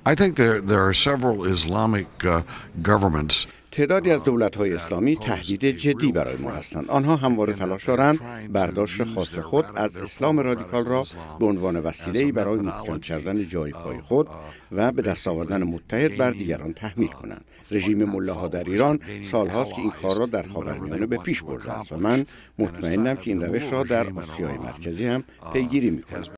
I think there are several Islamic governments. تعدادی از دولت‌های اسلامی تهدید جدی برای ما هستند. آنها همواره تلاش دارند برداشت خاص خود از اسلام رادیکال را به عنوان وسیله‌ای برای محکم کردن جای پای خود و به دست آوردن متحد بر دیگران تحمیل کنند. رژیم ملاها در ایران سالهاست که این کار را در خاورمیانه به پیش برده است و من مطمئنم که این روش را در آسیای مرکزی هم پیگیری می‌کند.